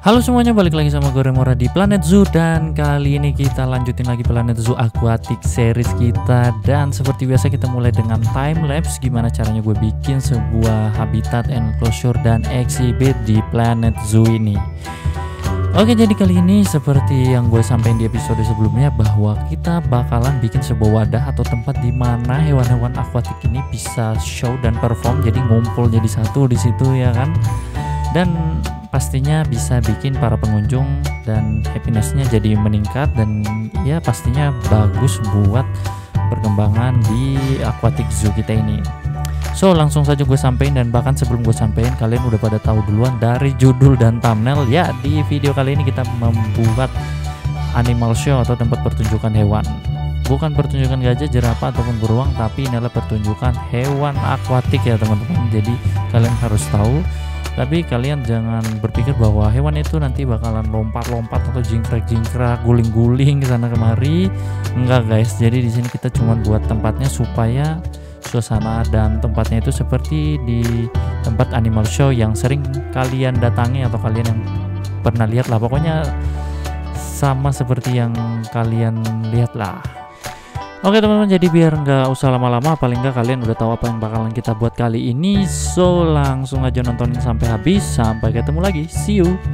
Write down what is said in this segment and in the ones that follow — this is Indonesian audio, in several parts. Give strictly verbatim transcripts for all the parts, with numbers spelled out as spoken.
Halo semuanya, balik lagi sama gue Remora di Planet Zoo. Dan kali ini kita lanjutin lagi Planet Zoo Aquatic series kita. Dan seperti biasa kita mulai dengan time lapse, gimana caranya gue bikin sebuah habitat enclosure dan exhibit di Planet Zoo ini. Oke, jadi kali ini seperti yang gue sampaikan di episode sebelumnya, bahwa kita bakalan bikin sebuah wadah atau tempat di mana hewan-hewan akuatik ini bisa show dan perform, jadi ngumpul jadi satu di situ ya kan. Dan pastinya bisa bikin para pengunjung dan happinessnya jadi meningkat, dan ya pastinya bagus buat perkembangan di aquatic zoo kita ini. So langsung saja gue sampein, dan bahkan sebelum gue sampein kalian udah pada tahu duluan dari judul dan thumbnail ya. Di video kali ini kita membuat animal show atau tempat pertunjukan hewan. Bukan pertunjukan gajah, jerapah ataupun beruang, tapi ini adalah pertunjukan hewan akuatik ya teman-teman. Jadi kalian harus tahu. Tapi kalian jangan berpikir bahwa hewan itu nanti bakalan lompat-lompat atau jingkrak-jingkrak, guling-guling ke sana kemari. Enggak guys. Jadi di sini kita cuma buat tempatnya supaya suasana dan tempatnya itu seperti di tempat animal show yang sering kalian datangi atau kalian yang pernah lihat lah. Pokoknya sama seperti yang kalian lihat lah. Oke teman-teman, jadi biar nggak usah lama-lama, paling nggak kalian udah tahu apa yang bakalan kita buat kali ini. So langsung aja nontonin sampai habis. Sampai ketemu lagi, see you.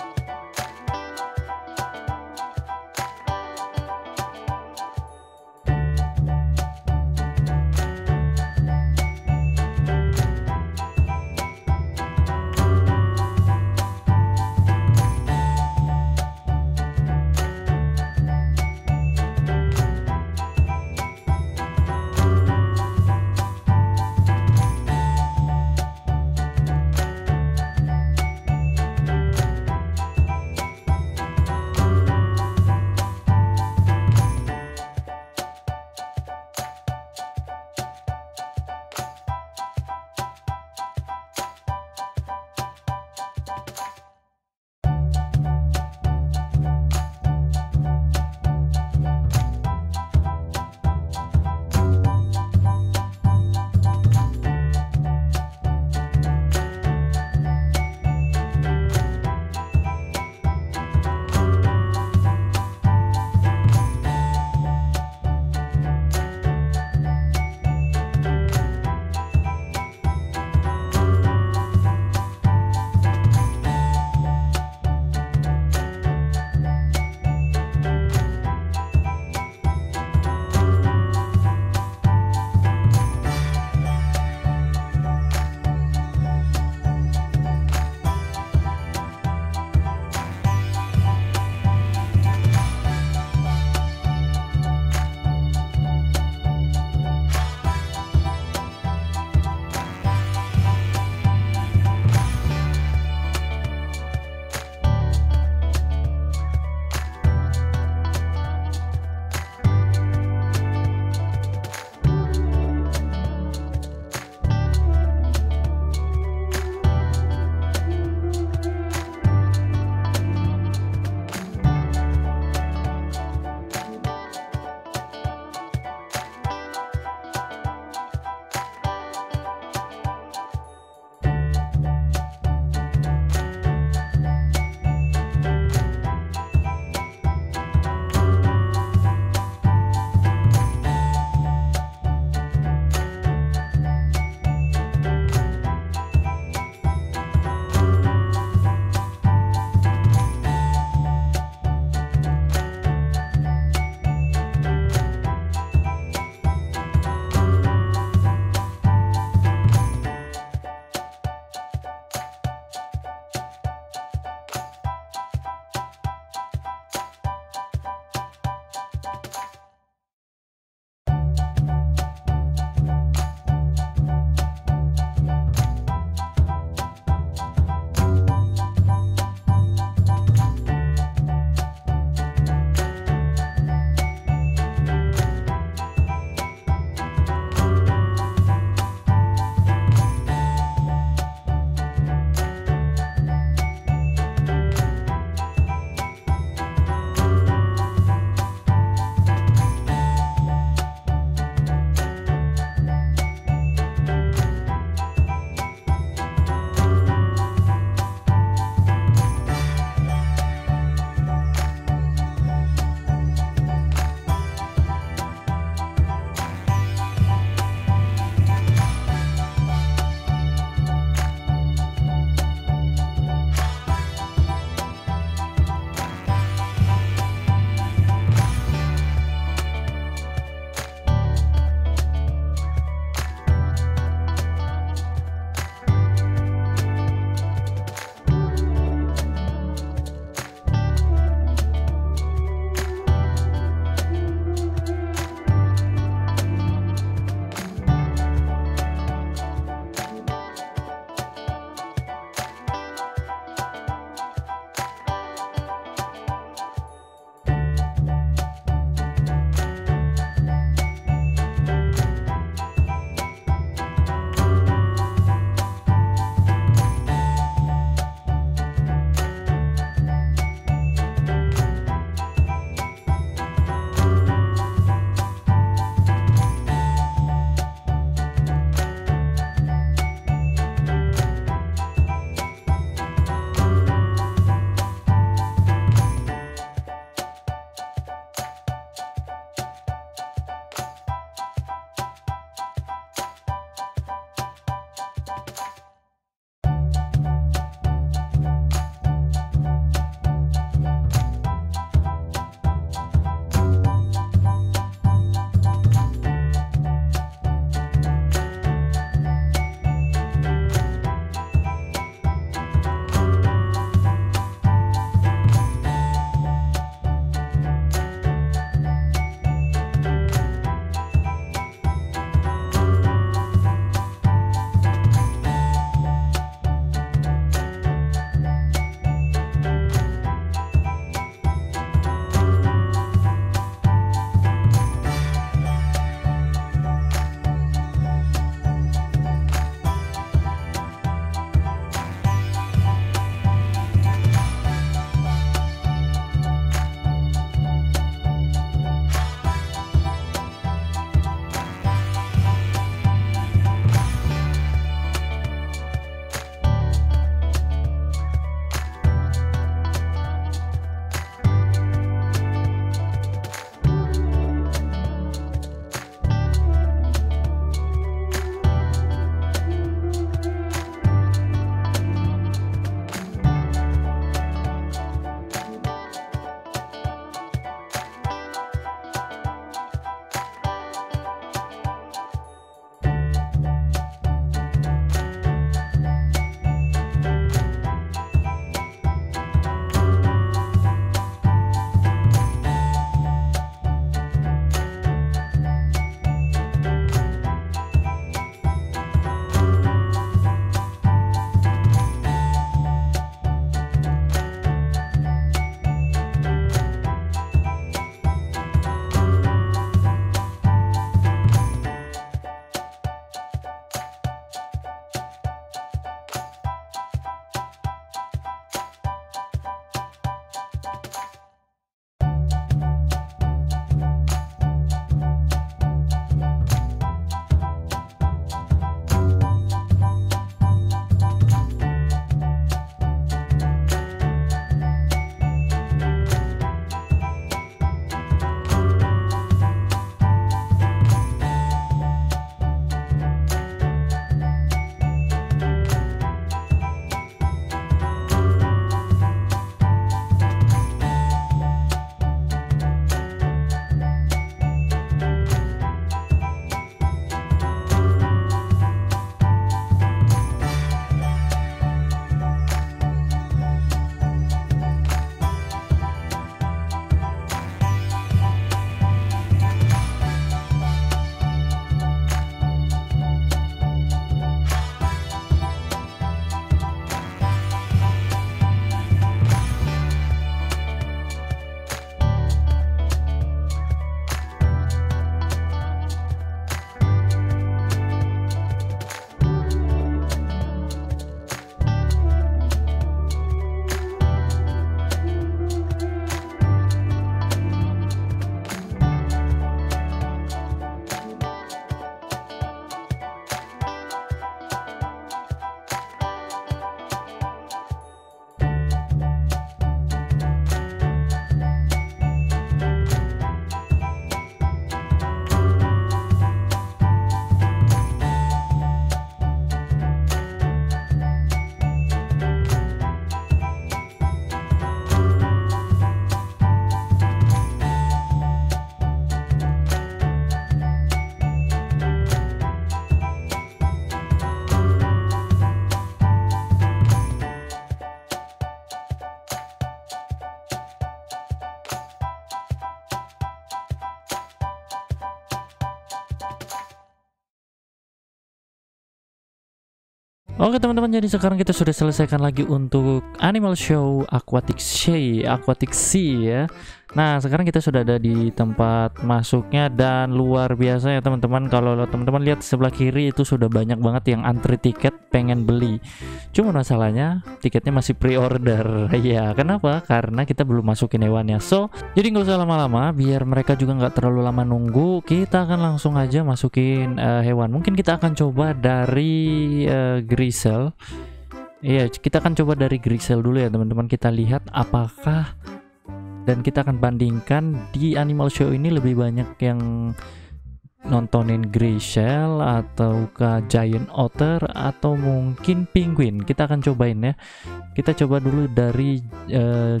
Oke teman-teman, jadi sekarang kita sudah selesaikan lagi untuk Animal Show Aquatic Sea, Aquatic Sea ya. Nah sekarang kita sudah ada di tempat masuknya dan luar biasa ya teman-teman. Kalau teman-teman lihat sebelah kiri itu sudah banyak banget yang antri tiket pengen beli. Cuma masalahnya tiketnya masih pre-order. Ya kenapa? Karena kita belum masukin hewannya. So jadi nggak usah lama-lama, biar mereka juga nggak terlalu lama nunggu. Kita akan langsung aja masukin uh, hewan. Mungkin kita akan coba dari uh, Grisel. Iya, kita akan coba dari Grisel dulu ya teman-teman. Kita lihat apakah, dan kita akan bandingkan di Animal Show ini lebih banyak yang nontonin Grisel atau ke Giant Otter atau mungkin Penguin. Kita akan cobain ya. Kita coba dulu dari uh,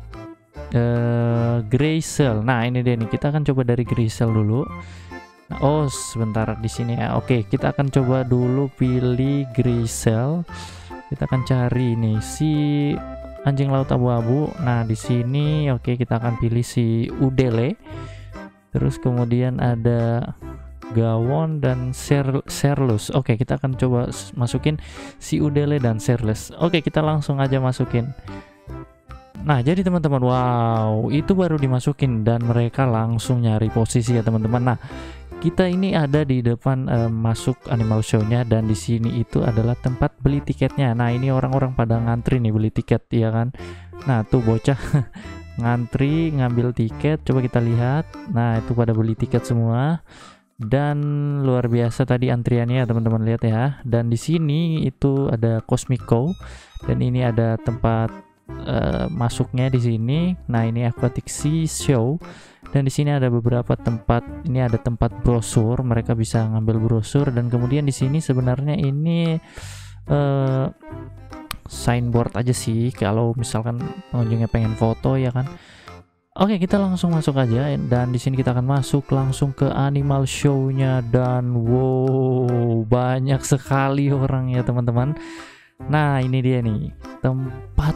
uh, Grisel. Nah ini dia nih, kita akan coba dari Grisel dulu. Nah, oh sebentar di sini ya. Oke, kita akan coba dulu pilih Grisel. Kita akan cari nih si anjing laut abu-abu. Nah di sini oke, kita akan pilih si Udele. Terus kemudian ada Gawon dan Serlus. Oke, kita akan coba masukin si Udele dan Serlus. Oke, kita langsung aja masukin. Nah jadi teman-teman, wow itu baru dimasukin dan mereka langsung nyari posisi ya teman-teman. Nah kita ini ada di depan uh, masuk Animal Show-nya, dan di sini itu adalah tempat beli tiketnya. Nah ini orang-orang pada ngantri nih beli tiket ya kan. Nah tuh bocah ngantri ngambil tiket, coba kita lihat. Nah itu pada beli tiket semua dan luar biasa tadi antriannya ya teman-teman, lihat ya. Dan di sini itu ada Cosmico dan ini ada tempat uh, masuknya di sini. Nah ini Aquatic Sea Show. Dan di sini ada beberapa tempat, ini ada tempat brosur, mereka bisa ngambil brosur. Dan kemudian di sini sebenarnya ini uh, signboard aja sih kalau misalkan pengunjungnya pengen foto ya kan. Oke, kita langsung masuk aja, dan di sini kita akan masuk langsung ke Animal Show-nya. Dan wow banyak sekali orang ya teman-teman. Nah ini dia nih tempat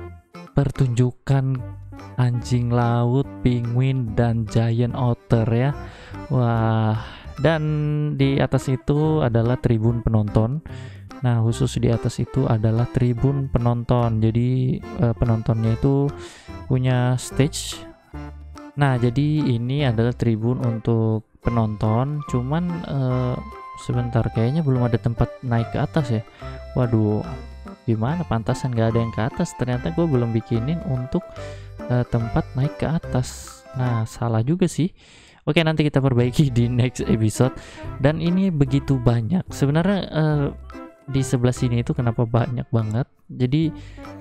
pertunjukan anjing laut, penguin dan giant otter ya. Wah, dan di atas itu adalah tribun penonton. Nah khusus di atas itu adalah tribun penonton, jadi eh, penontonnya itu punya stage. Nah jadi ini adalah tribun untuk penonton, cuman eh, sebentar kayaknya belum ada tempat naik ke atas ya. Waduh, gimana pantasan gak ada yang ke atas, ternyata gue belum bikinin untuk uh, tempat naik ke atas. Nah salah juga sih. Oke, nanti kita perbaiki di next episode. Dan ini begitu banyak sebenarnya uh, di sebelah sini itu kenapa banyak banget. Jadi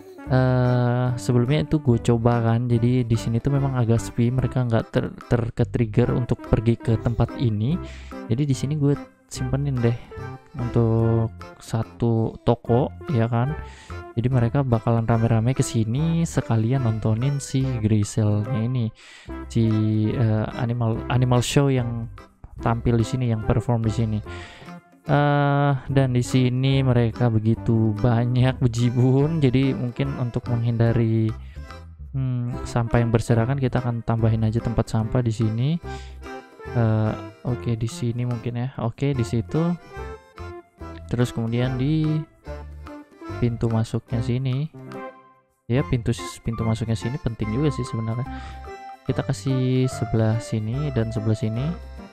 uh, sebelumnya itu gue coba kan, jadi di sini tuh memang agak sepi, mereka nggak ter, ter ke trigger untuk pergi ke tempat ini. Jadi di sini gue simpenin deh untuk satu toko ya kan. Jadi mereka bakalan rame-rame ke sini sekalian nontonin si Griselnya ini, si uh, animal animal show yang tampil di sini, yang perform di sini. Uh, dan di sini mereka begitu banyak bejibun, jadi mungkin untuk menghindari hmm, sampah yang berserakan, kita akan tambahin aja tempat sampah di sini. Uh, Oke okay, di sini mungkin ya. Oke okay, di situ. Terus kemudian di pintu masuknya sini, ya pintu pintu masuknya sini penting juga sih sebenarnya. Kita kasih sebelah sini dan sebelah sini.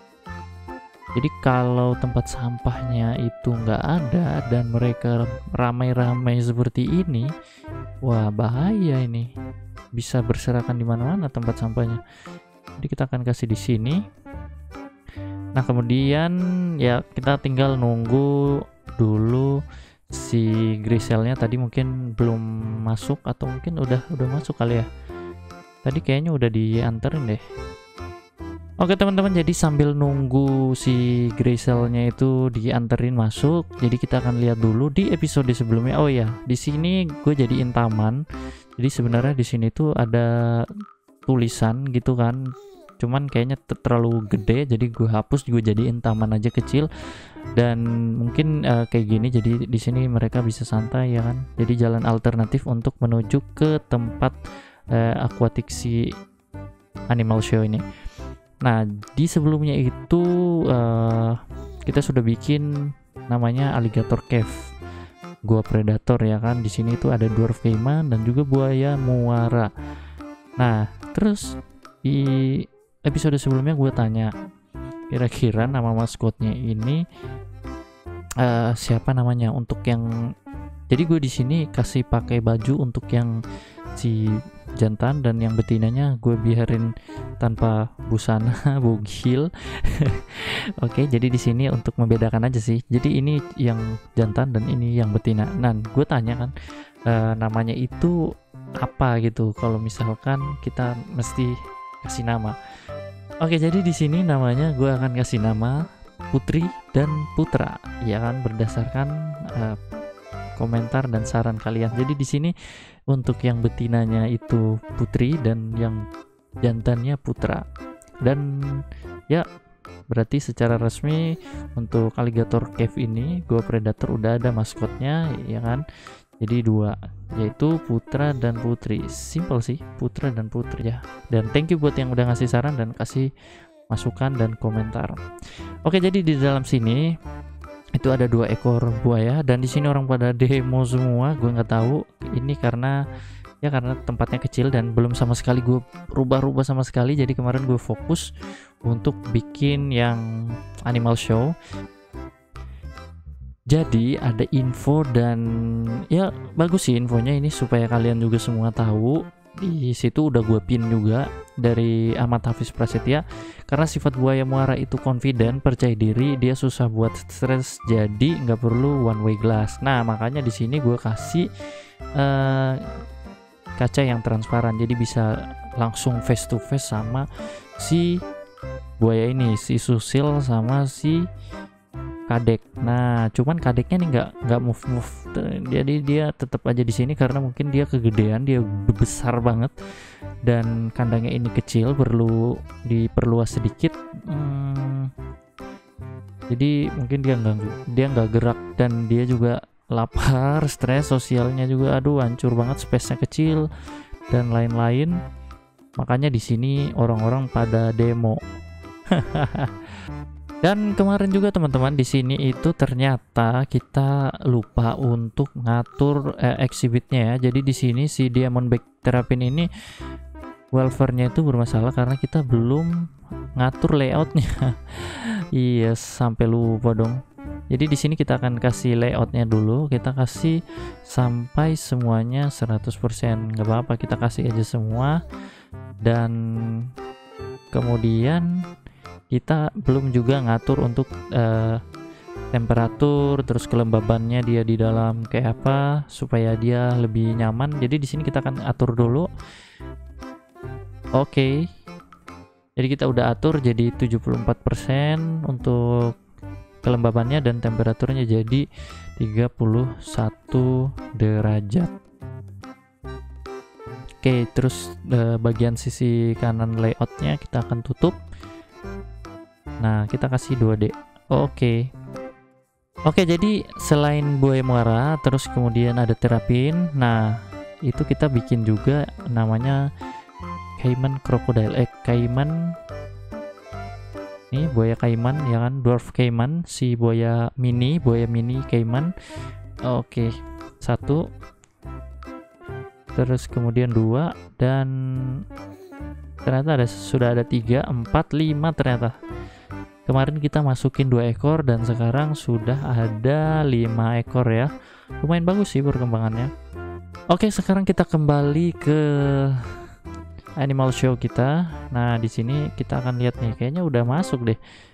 Jadi kalau tempat sampahnya itu nggak ada dan mereka ramai-ramai seperti ini, wah bahaya ini, bisa berserakan di mana-mana tempat sampahnya. Jadi kita akan kasih di sini. Nah kemudian ya kita tinggal nunggu dulu si Griselnya. Tadi mungkin belum masuk atau mungkin udah udah masuk kali ya. Tadi kayaknya udah dianterin deh. Oke teman-teman, jadi sambil nunggu si Griselnya itu dianterin masuk, jadi kita akan lihat dulu di episode sebelumnya. Oh ya, di sini gue jadiin taman. Jadi sebenarnya di sini tuh ada tulisan gitu kan, cuman kayaknya terlalu gede, jadi gue hapus, gue jadiin taman aja kecil. Dan mungkin uh, kayak gini, jadi di sini mereka bisa santai ya kan. Jadi jalan alternatif untuk menuju ke tempat uh, Aquatic Sea Animal Show ini. Nah di sebelumnya itu uh, kita sudah bikin namanya Alligator Cave. gua predator ya kan. Di sini itu ada dwarf caiman dan juga buaya muara. Nah, terus di episode sebelumnya gue tanya kira-kira nama maskotnya ini uh, siapa namanya untuk yang, jadi gue di sini kasih pakai baju untuk yang si jantan, dan yang betinanya gue biarin tanpa busana bugil. Oke, jadi di sini untuk membedakan aja sih. Jadi ini yang jantan dan ini yang betina. Nah, gue tanya kan uh, namanya itu apa gitu. Kalau misalkan kita mesti kasih nama. Oke, jadi di sini namanya gue akan kasih nama Putri dan Putra, ya kan, berdasarkan uh, komentar dan saran kalian. Jadi di sini untuk yang betinanya itu Putri dan yang jantannya Putra. Dan ya berarti secara resmi untuk Alligator Cave ini Gua Predator udah ada maskotnya, ya kan. Jadi dua, yaitu Putra dan Putri. Simple sih, Putra dan Putri ya. Dan thank you buat yang udah ngasih saran dan kasih masukan dan komentar. Oke, jadi di dalam sini itu ada dua ekor buaya, dan di sini orang pada demo semua. Gue nggak tahu ini karena ya karena tempatnya kecil dan belum sama sekali gue rubah-rubah sama sekali. Jadi kemarin gue fokus untuk bikin yang animal show. Jadi ada info dan ya bagus sih infonya ini supaya kalian juga semua tahu. Di situ udah gue pin juga dari Ahmad Hafiz Prasetya, karena sifat buaya muara itu confident, percaya diri, dia susah buat stres, jadi nggak perlu one way glass. Nah, makanya di sini gue kasih uh, kaca yang transparan, jadi bisa langsung face to face sama si buaya ini, si Susil sama si kadek. Nah, cuman kadeknya nih nggak nggak move move, jadi dia tetap aja di sini karena mungkin dia kegedean, dia besar banget dan kandangnya ini kecil, perlu diperluas sedikit. Hmm, jadi mungkin dia nggak dia nggak gerak dan dia juga lapar, stres, sosialnya juga aduh hancur banget, space-nya kecil dan lain-lain. Makanya di sini orang-orang pada demo. Dan kemarin juga teman-teman di sini itu ternyata kita lupa untuk ngatur eh, exhibitnya ya. Jadi di sini si Diamondback Terrapin ini welfare-nya itu bermasalah karena kita belum ngatur layoutnya. Iya, sampai lupa dong. Jadi di sini kita akan kasih layoutnya dulu. Kita kasih sampai semuanya seratus persen. Gak apa-apa, kita kasih aja semua. Dan kemudian kita belum juga ngatur untuk uh, temperatur, terus kelembabannya dia di dalam kayak apa supaya dia lebih nyaman. Jadi di sini kita akan atur dulu. Oke. Okay. Jadi kita udah atur jadi tujuh puluh empat persen untuk kelembabannya dan temperaturnya jadi tiga puluh satu derajat. Oke, okay, terus uh, bagian sisi kanan layoutnya kita akan tutup. Nah, kita kasih dua D. Oke. Okay. Oke, okay, jadi selain buaya muara, terus kemudian ada terapin. Nah, itu kita bikin juga namanya Caiman Crocodile. Eh, Caiman. Ini buaya Caiman ya kan, dwarf Caiman, si buaya mini, buaya mini Caiman. Oke. Okay. Satu. Terus kemudian dua dan ternyata ada sudah ada tiga, empat, lima ternyata. Kemarin kita masukin dua ekor dan sekarang sudah ada lima ekor ya. Lumayan bagus sih perkembangannya. Oke, sekarang kita kembali ke animal show kita. Nah, di sini kita akan lihat nih, kayaknya udah masuk deh.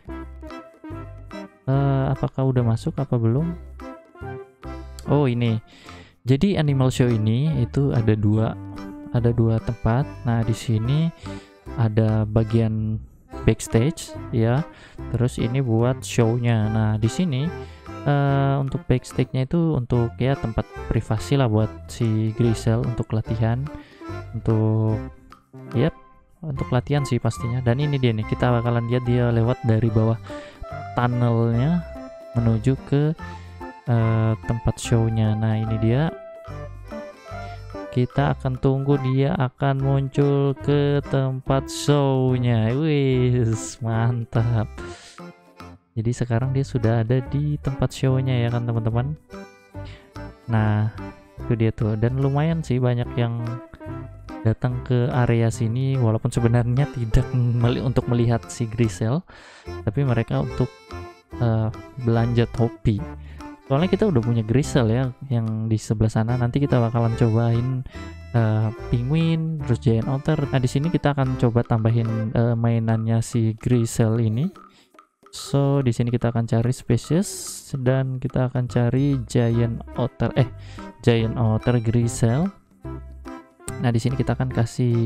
Uh, apakah udah masuk apa belum? Oh, ini. Jadi animal show ini itu ada dua ada dua tempat. Nah, di sini ada bagian backstage ya, terus ini buat show-nya. Nah, di sini uh, untuk backstage-nya itu untuk ya tempat privasi lah buat si Grisel untuk latihan, untuk yep, untuk latihan sih pastinya. Dan ini dia nih, kita bakalan lihat dia lewat dari bawah tunnelnya menuju ke uh, tempat show-nya. Nah, ini dia. Kita akan tunggu dia akan muncul ke tempat show-nya. Wih, mantap. Jadi sekarang dia sudah ada di tempat show-nya ya kan teman-teman. Nah itu dia tuh, dan lumayan sih banyak yang datang ke area sini walaupun sebenarnya tidak meli untuk melihat si Grisel, tapi mereka untuk uh, belanja topi. Soalnya kita udah punya Grisel ya yang di sebelah sana. Nanti kita bakalan cobain uh, penguin, terus giant otter. Nah di sini kita akan coba tambahin uh, mainannya si Grisel ini. So di sini kita akan cari spesies dan kita akan cari giant otter, eh giant otter Grisel. Nah di sini kita akan kasih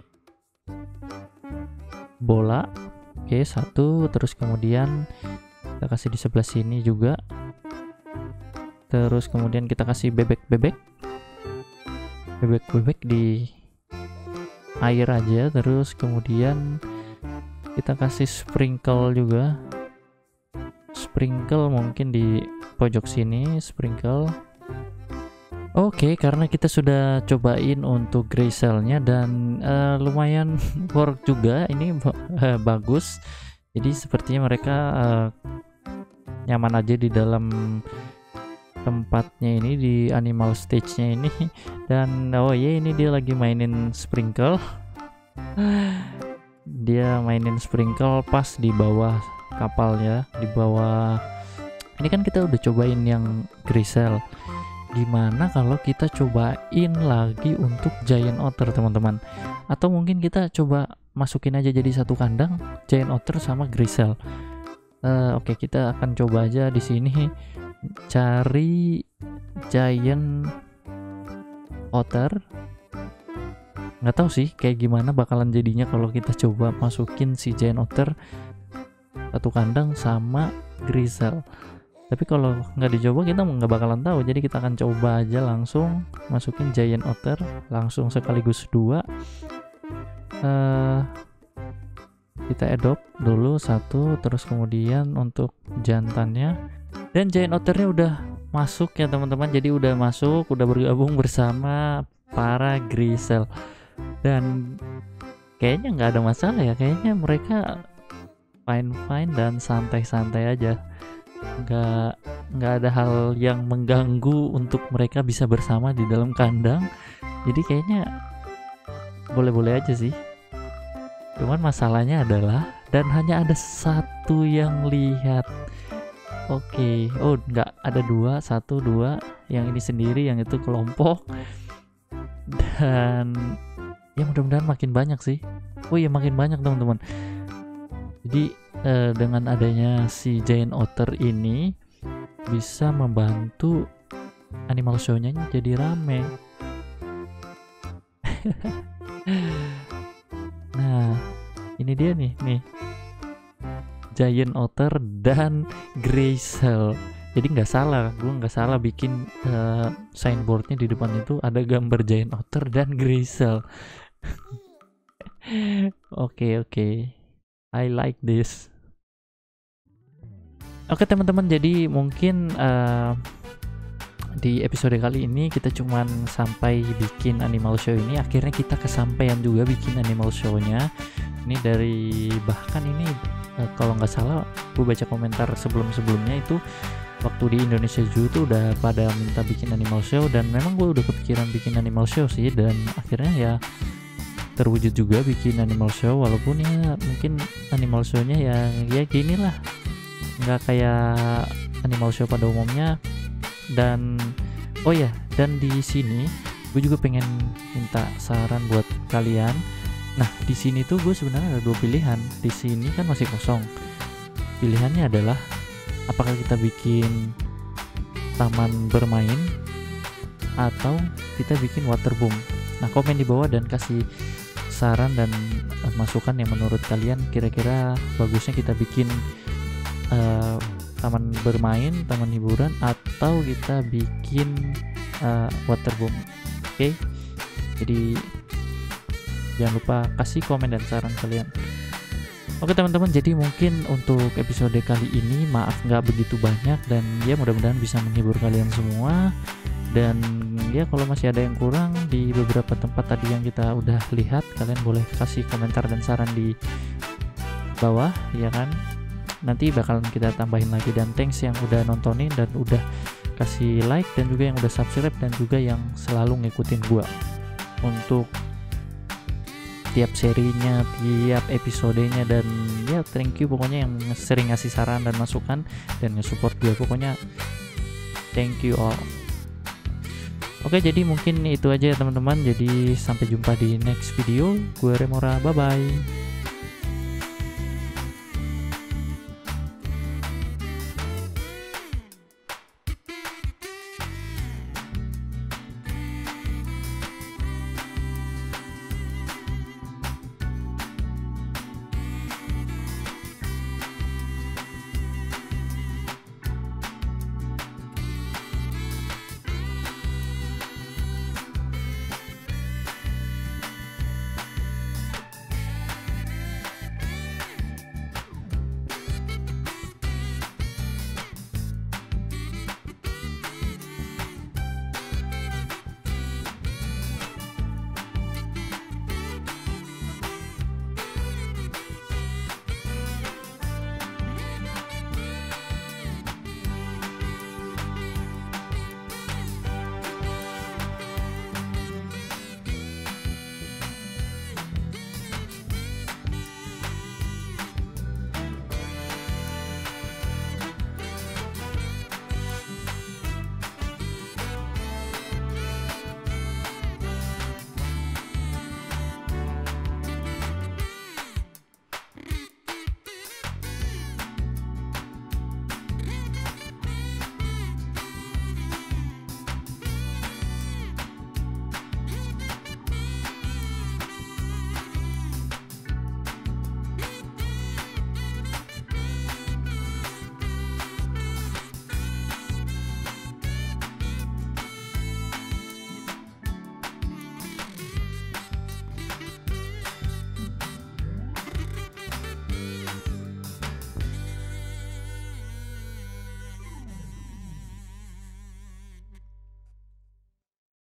bola, oke satu, terus kemudian kita kasih di sebelah sini juga, terus kemudian kita kasih bebek-bebek, bebek-bebek di air aja, terus kemudian kita kasih sprinkle juga, sprinkle mungkin di pojok sini, sprinkle. Oke, okay, karena kita sudah cobain untuk Griselnya dan uh, lumayan work juga, ini uh, bagus. Jadi sepertinya mereka uh, nyaman aja di dalam tempatnya ini, di animal stage-nya ini. Dan oh ya, yeah, ini dia lagi mainin sprinkle. Dia mainin sprinkle pas di bawah kapalnya, di bawah. Ini kan kita udah cobain yang Grisel. Gimana kalau kita cobain lagi untuk giant otter teman-teman, atau mungkin kita coba masukin aja jadi satu kandang giant otter sama Grisel. uh, oke okay, kita akan coba aja di sini cari giant otter. Nggak tahu sih kayak gimana bakalan jadinya kalau kita coba masukin si giant otter satu kandang sama Grisel. Tapi kalau nggak dicoba kita nggak bakalan tahu, jadi kita akan coba aja langsung masukin giant otter langsung sekaligus dua. Uh, kita adopt dulu satu, terus kemudian untuk jantannya, dan giant otternya udah masuk ya teman-teman. Jadi udah masuk, udah bergabung bersama para Grisel, dan kayaknya nggak ada masalah ya. Kayaknya mereka fine fine dan santai-santai aja. nggak nggak ada hal yang mengganggu untuk mereka bisa bersama di dalam kandang, jadi kayaknya boleh-boleh aja sih. Cuman masalahnya adalah, dan hanya ada satu yang lihat. Oke, okay. Oh nggak ada dua, satu dua, yang ini sendiri, yang itu kelompok, dan ya mudah-mudahan makin banyak sih. Oh ya makin banyak teman-teman. Jadi eh, dengan adanya si giant otter ini bisa membantu animal show-nya jadi rame. Nah ini dia nih nih giant otter dan Grisel. Jadi nggak salah, gue nggak salah bikin uh, signboardnya di depan itu ada gambar giant otter dan Grisel. Oke oke, I like this. Oke teman-teman, jadi mungkin uh, di episode kali ini kita cuman sampai bikin animal show ini. Akhirnya kita kesampaian juga bikin animal show-nya. Ini dari, bahkan ini uh, kalau nggak salah gue baca komentar sebelum-sebelumnya itu waktu di Indonesia Zoo tuh udah pada minta bikin animal show, dan memang gue udah kepikiran bikin animal show sih, dan akhirnya ya terwujud juga bikin animal show, walaupun ya mungkin animal show-nya ya ya gini lah, nggak kayak animal show pada umumnya. Dan oh ya, dan di sini gue juga pengen minta saran buat kalian. Nah di sini tuh gue sebenarnya ada dua pilihan. Di sini kan masih kosong. Pilihannya adalah apakah kita bikin taman bermain atau kita bikin waterboom. Nah komen di bawah dan kasih saran dan uh, masukan yang menurut kalian kira-kira bagusnya kita bikin uh, taman bermain, taman hiburan, atau kita bikin uh, waterboom. Oke okay? Jadi jangan lupa kasih komen dan saran kalian. Oke teman-teman, jadi mungkin untuk episode kali ini maaf nggak begitu banyak, dan ya mudah-mudahan bisa menghibur kalian semua. Dan ya kalau masih ada yang kurang di beberapa tempat tadi yang kita udah lihat, kalian boleh kasih komentar dan saran di bawah ya kan. Nanti bakalan kita tambahin lagi, dan thanks yang udah nontonin dan udah kasih like dan juga yang udah subscribe dan juga yang selalu ngikutin gua untuk tiap serinya, tiap episodenya, dan ya thank you pokoknya yang sering ngasih saran dan masukan dan nge-support gue. Pokoknya thank you all. Oke, jadi mungkin itu aja ya teman-teman. Jadi sampai jumpa di next video. Gue Remora, bye bye.